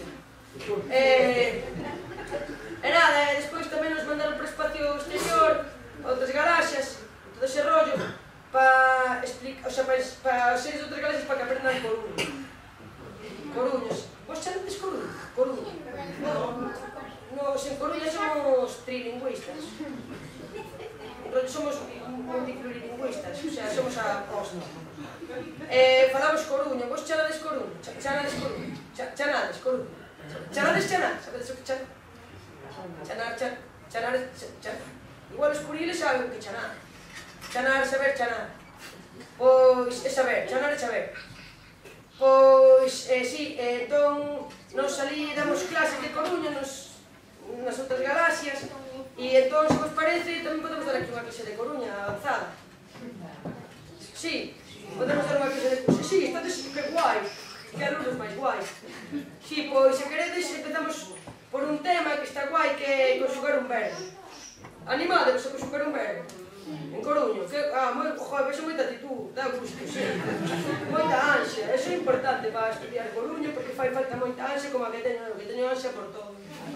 E nada, despois tamén nos mandaron para o espacio exterior, outras galaxias, todo ese rollo, para explicar, o sea, para seres de outras galaxias para que aprendan Coruñas. Vos chamades Coruña? Coruña. Nos en Coruña somos trilingüistas. Somos multiplurilinguistas, o sea, somos a posta. Falamos Coruña, vos chamades Coruña? Chamades Coruña? Chamades Coruña? Chamades chanar? Sabedes o que chanar? Chanar, igual os curiles saben o que chanar. Chanar, saber, chanar. Pois é saber, chanar é saber. Pois, sí, entón, nos ali damos clases de Coruña nas outras galaxias e entón, se vos parece, tamén podemos dar aquí unha clase de Coruña avanzada. Sí, podemos dar unha clase de Coruña. Sí, estades que guai, que alunos máis guai. Sí, pois, se queredes, empezamos por un tema que está guai, que é conxugar un verbo. Animadevos a conxugar un verbo. En Coruño, que, joder, vexo moita actitud, dá gusto, sí. Moita ansia, eso é importante para estudiar Coruño, porque fai falta moita ansia como a que teño ansia por todo.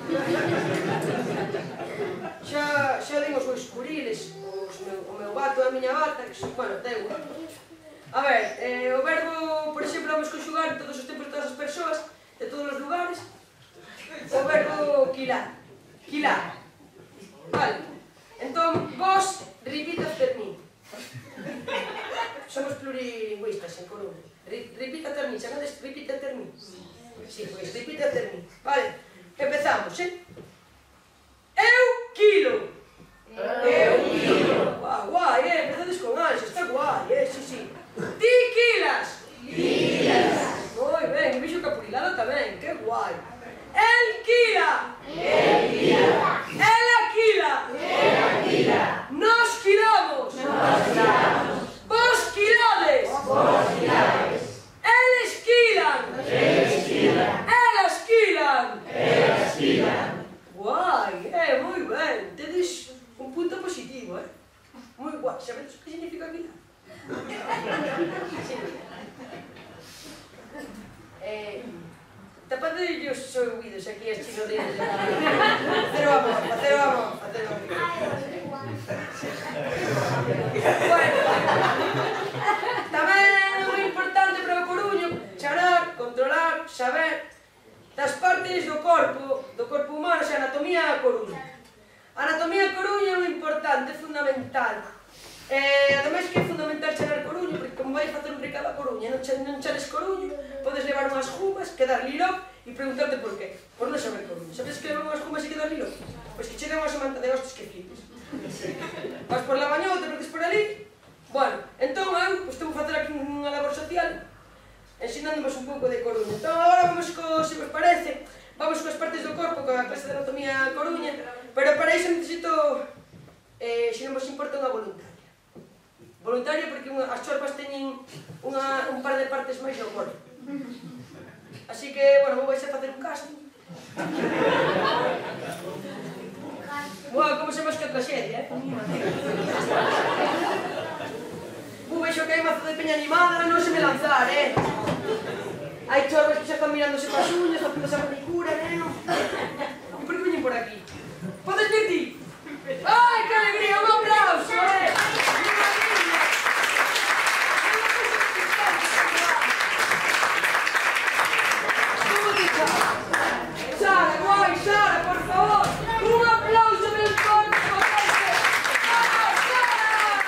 Xa din os meus curiles, o meu gato e a miña gata, que son, bueno, teu. A ver, o verbo, por exemplo, vamos conxugar en todos os tempos de todas as persoas, de todos os lugares, o verbo quilar. Quilar. Vale. Entón, vos repeat after me. Somos plurilingüistas en Coruña. Repeat after me, chamades repeat after me. Sí, pois repeat after me. Vale, empezamos, Eu quilo. Eu quilo. Guai, empezades con ansia, está guai, sí, sí. Ti quilas. Quilas. Moi ben, e vixo capurilada tamén, que guai. El quila. El quila. Ela quila. Ela quila. Nos quilamos. Nos quilamos. Vos quilades. Vos quilades. Eles quilan. Eles quilan. Elas quilan. Elas quilan. Guai, moi ben. Tedes un punto positivo, moi guai. Sabedes o que significa quilar? Tapadillos os ouvidos aquí as chinoderas. Facer o amor. Bueno, tamén é moi importante para o Coruño charar, controlar, saber das partes do corpo humano, xa anatomía Coruña. A anatomía Coruña é moi importante, é fundamental. Ademais que é fundamental charar Coruño, porque como vai facer un recado a Coruña non chares Coruño, podes levar unhas jumas, quedar lilo e preguntarte por qué. Por non saber Coruño. Sabes que levar unhas jumas e quedar lilo? Pois que che den unha semanta de hostes que flipes. Vas por la mañá ou te metes por ali. Bueno, entón eu estou a facer aquí unha labor social ensinándonos un pouco de Coruña. Entón agora vamos, se vos parece, vamos coas partes do corpo, coa clase de anatomía Coruña, pero para iso necesito, se non vos importa, unha voluntaria. Voluntaria porque as chorpas teñen un par de partes máis ao corpo. Así que, bueno, vou vais a facer un casting. Bueno, como se mosca a traxedia, vexo que hai mazo de peña animada, non se me lanzar, Hai chorpas que xa están mirándose pas uñas, facendo esa manicura, E por que veñen por aquí? Podes vir ti? Ai, que alegría, un aplauso, Sara, guai, Sara, por favor, un aplauso del corpo potente. ¡Vamos, Sara!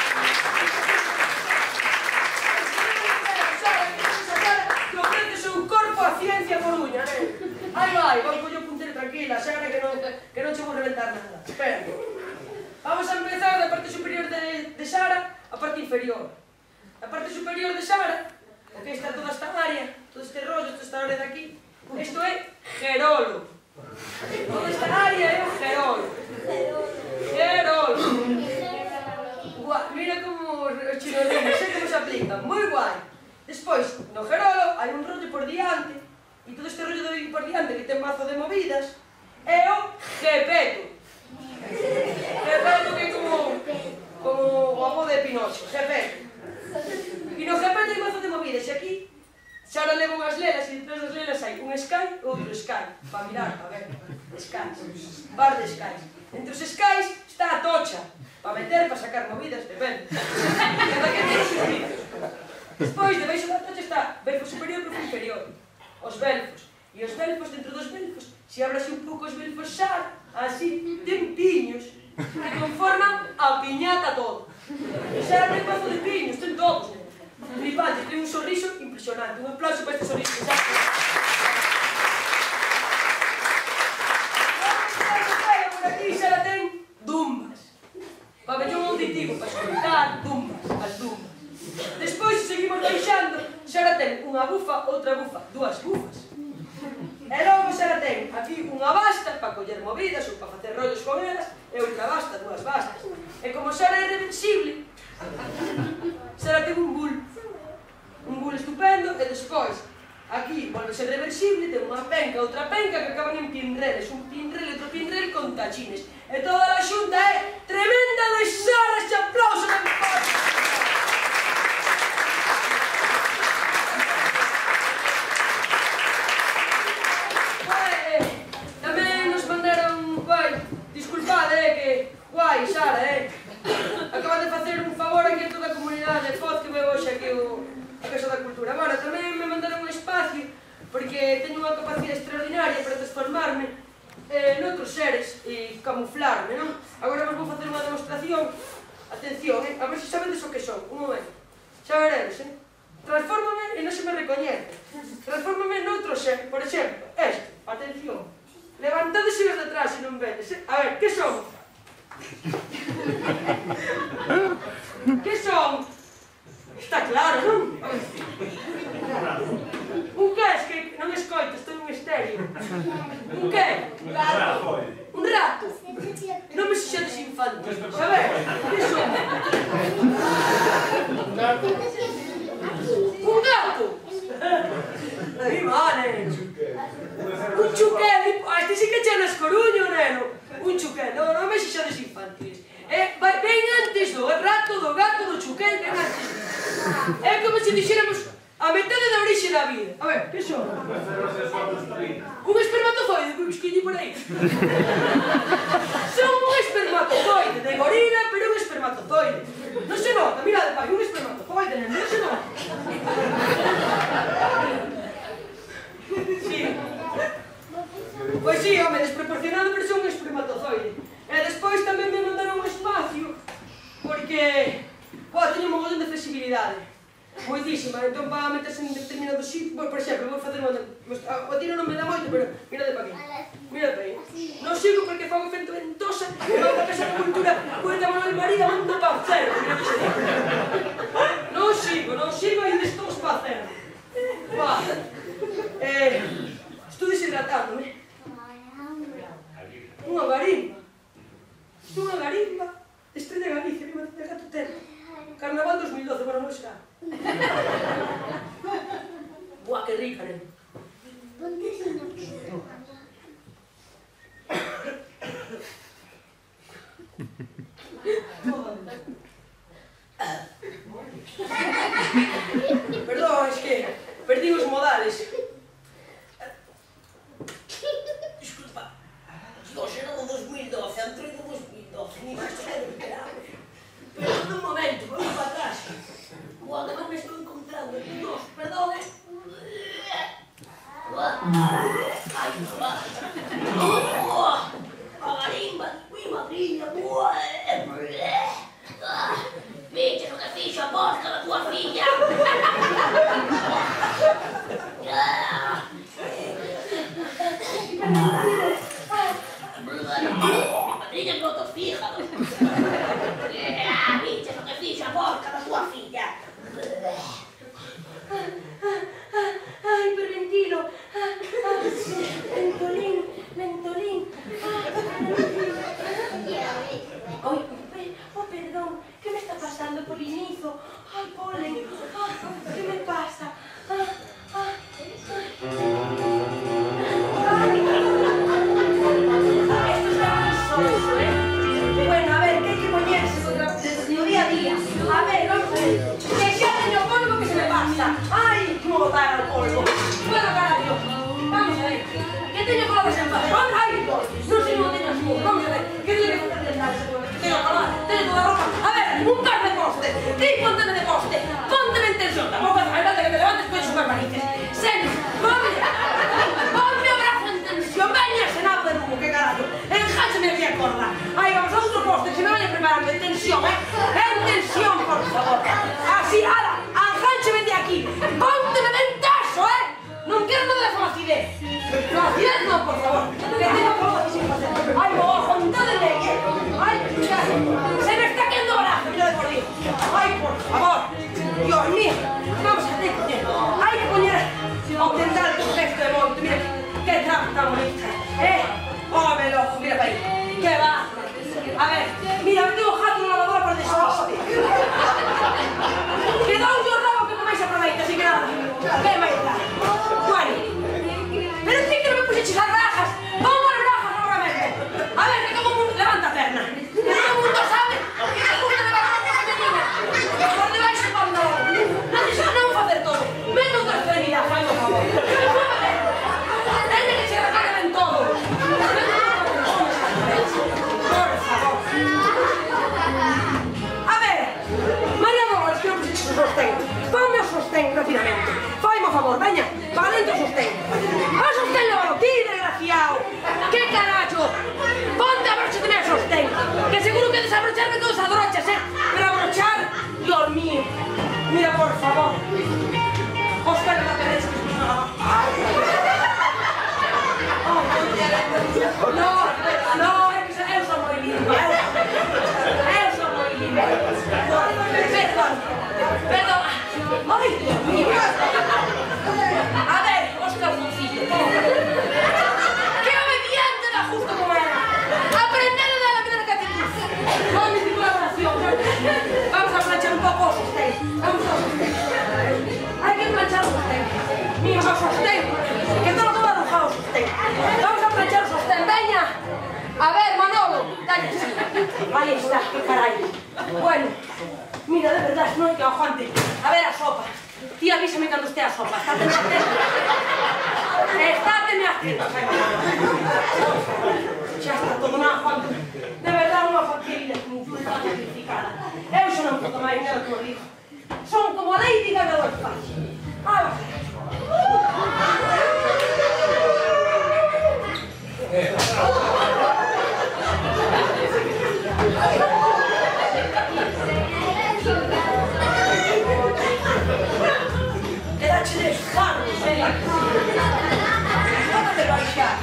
Sara, que ofrece seu corpo a ciencia Coruña, Aí vai, vamos coller o puntero tranquila, Sara, que non che vou reventar nada. Espera. Vamos a empezar da parte superior de Sara a parte inferior. A parte superior de Sara, o que está toda esta área, todo este rollo, toda esta área de aquí, isto é gerolo. Toda esta área é o gerolo. Gerolo. Mira como os chinorrinos, sei como se aplican, moi guai. Despois, no gerolo hai un rollo por diante, e todo este rollo de por diante que ten mazo de movidas, é o Gepeto. Gepeto que é como o avó de Pinocho, Gepeto. E no Gepeto hai mozo de movidas, e aquí xa ahora levo unhas lelas, e detrás das lelas hai un Sky e outro Sky, para mirar, para ver, Skies, bar de Skies. Entre os Skies está a tocha, para meter, para sacar movidas, depende. Cada que ten os seus vicios. Despois, debaixo da tocha está belfo superior e belfo inferior, os belfos. E os belfos, dentro dos belfos, se abrase un pouco os belfos xa, así, ten piños, que conforman a piñata todo. E xa ten pazo de piños, ten todos, flipantes, ten un sorriso impresionante. Un aplauso para este sorriso. Por aquí xa la ten dumbas. Pabellón auditivo para escoitar dumbas, as dumbas. Despois, se seguimos baixando, xa la ten unha bufa, outra bufa, dúas bufas. E logo xa la ten aquí unha basta para coller movidas ou para facer rollos con elas, e outra basta, dúas bastas. E como xa era irreversible, xa la ten un bull estupendo, e despois aquí volve a ser reversible, ten unha penca, outra penca que acaban en pinreles, un pinrel e outro pinrel con tachines. E toda a xunta é tremenda de xara, este aplauso ben forte. Guai, Sara, acabas de facer un favor aquí a toda a comunidade de Foz que veo hoxe aquí a Casa da Cultura. Agora, tamén me mandaron un espacio porque teño unha capacidade extraordinaria para transformarme noutros seres e camuflarme, non? Agora vos vou facer unha demostración. Atención, a ver se sabedes o que son. Un momento. Xa veredes, Transfórmame e non se me recoñece. Transfórmame noutro ser. Por exemplo, este. Atención. Levantades e ves detrás se non vedes. A ver, que son? Que son? Está claro, non? Un que es que non escoito, estou en estéreo. Un que? Un rato. Un rato? Non me sexades infantes. A ver, que son? Un gato. Un gato? Ai, mane. Un chuquel. Este sí que che nas Coruño, neno. Un chuquel. Non me sexades infantes. Ven antes do rato, do gato, do chuquel, ven antes. É como se dixéramos a metade da orixe da vida. A ver, que son? Un espermatozoide, que escolli por aí. Son un espermatozoide de gorila, pero un espermatozoide. Non se nota, mirade, pai, un espermatozoide, non se nota. Sí. Pois sí, home, desproporcionado, pero son un espermatozoide. E despois tamén me mandaron un espacio, porque, teño un mogollón de flexibilidade. Moitísima, entón para meterse en determinados sitios, por exemplo, vou facer unha... O tiro non me dá moito, pero mirade para aquí. Mirade para aí. Non sigo porque fago efecto ventosa, e vou para Casa da Cultura, poeta Manuel María, mando para o cero. Non sigo, e estou para o cero. Estou deshidratándome. Unha garimba. Unha garimba. Estrella de Galicia, viva de Gato Terra. Carnaval 2012, bueno, non está. Buah, que rica, nen. Perdón, es que perdí os modales. Disculpa. Dios, era do 2012, entré do 2012, ni máis que recuperado. Pero un momento, vamos para atrás. Buah, que non me estou encontrando. Dios, perdón, Ai, a garimba, mi madriña, Viches o que fixo a bosta da tua filla. Madriña con outros fíjados. Viches o que fixo a bosta da tua filla. Ai, perventilo. Lentolín. Oh, perdón, ¿qué me está pasando, polinizo? Ay, polen, ¿qué me pasa? fare? Ai, non si muove nessuno, vamos a ver, che deve fare andare secondo me? Devo parlare, tengo la roba, a ver, un par de poste, ti pontene de poste, pontene in tensione, mo fai falta che te levantes poi super manites. Senti, ponme o brazo en tensión, veña senado de humo, que carajo, enjáchame aquí a corda. Ahí vamos a otro poste, se me vaya preparando en tensión, en tensión, por favor. Así, ala, enjáchame de aquí, pónteme ventazo, non quero nada de flacidez. Flacidez no, por favor, que tengo cosas sin hacer. Ay, bobo, junta de leche. Ay, se me está quedando barazo, mira de por Dios. Ay, por favor, Dios mío, vamos a tener que hay que poner a tentar el contexto de modo. Mira, qué trapo tan bonita. Oh, el ojo, mira para ahí. ¿Qué va? A ver, mira, me tengo jato en una lavadora por desastre. Quedaos yo rabo que comáis a proveito, así que nada. ¿Qué me está? Bueno, pero sí que no me pusiste las rajas. Pongo las rajas nuevamente. A ver, que todo el mundo levanta perna. Que todo el mundo sabe que me gusta levantar la femenina. Por debaixo do pantalón. Non vou facer todo. Meto outra extremidade, fai por favor. Teñe que se recarguen todo. Por favor. A ver, María Dolores, que non pusiste o sostén. Ponme o sostén rapidamente. Faime o favor, veña, para dentro o sostén. O sostén levalo ti, desgraciado. Que caracho. Ponte a brocha de sostén. Que seguro que desabrocharme todas as brochas, pero abrochar, Dios mío. Mira, por favor. Óscar de la derecha. No, eu son moi libre. Eu son moi libre. Perdón. Ay, Dios mío. A ver, Óscar Moncillo. Que obediente da justo como era. Aprender a dar la primera actitud. Con mi colaboración. Vamos a planchar un poco o sostén. Vamos a sostén. Hay que planchar o sostén. Mira, o sostén. Que todo arrojado o sostén. Vamos a planchar o sostén. Veña. A ver, Manolo. Dale así. Ahí está, qué caray. Bueno, mira, de verdad, no hay que aguante. A ver, a sopa. Tía, avísame cuando esté a sopa. Estáteme atento. Estáteme atento. Ya está todo, non aguanto. De verdad, unha familia tan sacrificada. Eu xa non podo máis nada que os digo. Son como a Lady Gaga do espacio. Ah, quedache de escano, serio. Póngate baixar.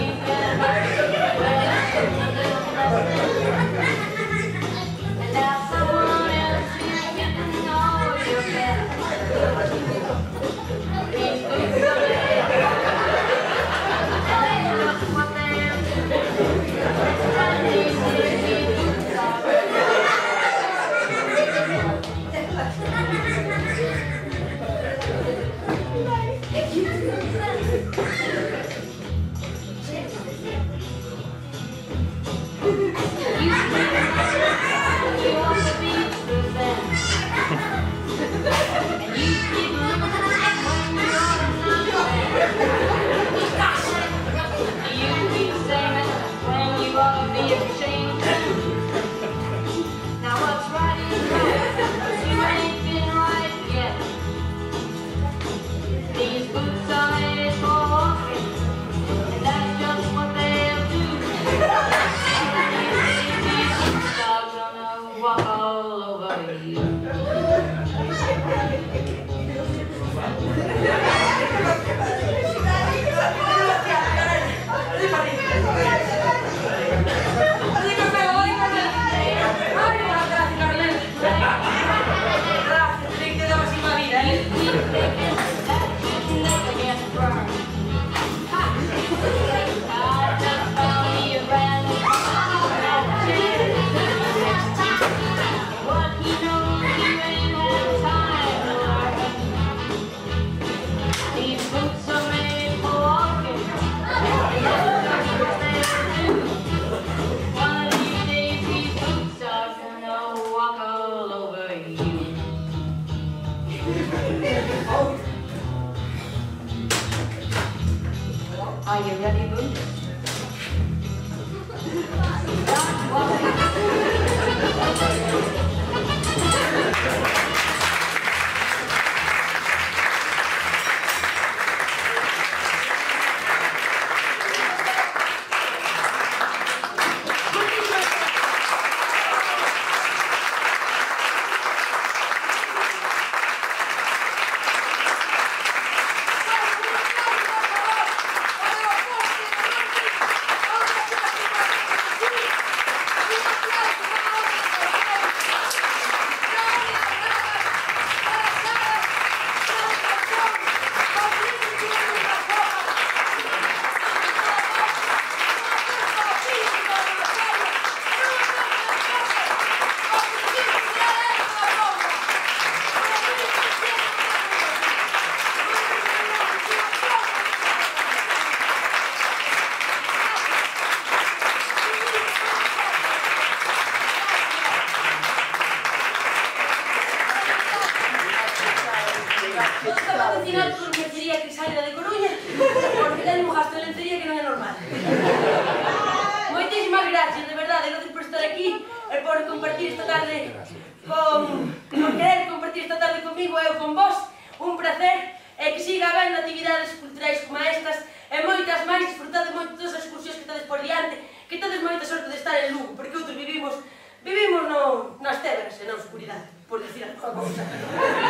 La tarde con querer compartir esta tarde comigo e eu con vos. Un placer e que siga habendo actividades culturais como estas e moitas máis. Disfrutade moito todas as excursións que tedes por diante, que tedes moita sorte de estar en Lugo, porque outros vivimos nas tebras e na oscuridade, por decir alguna cousa.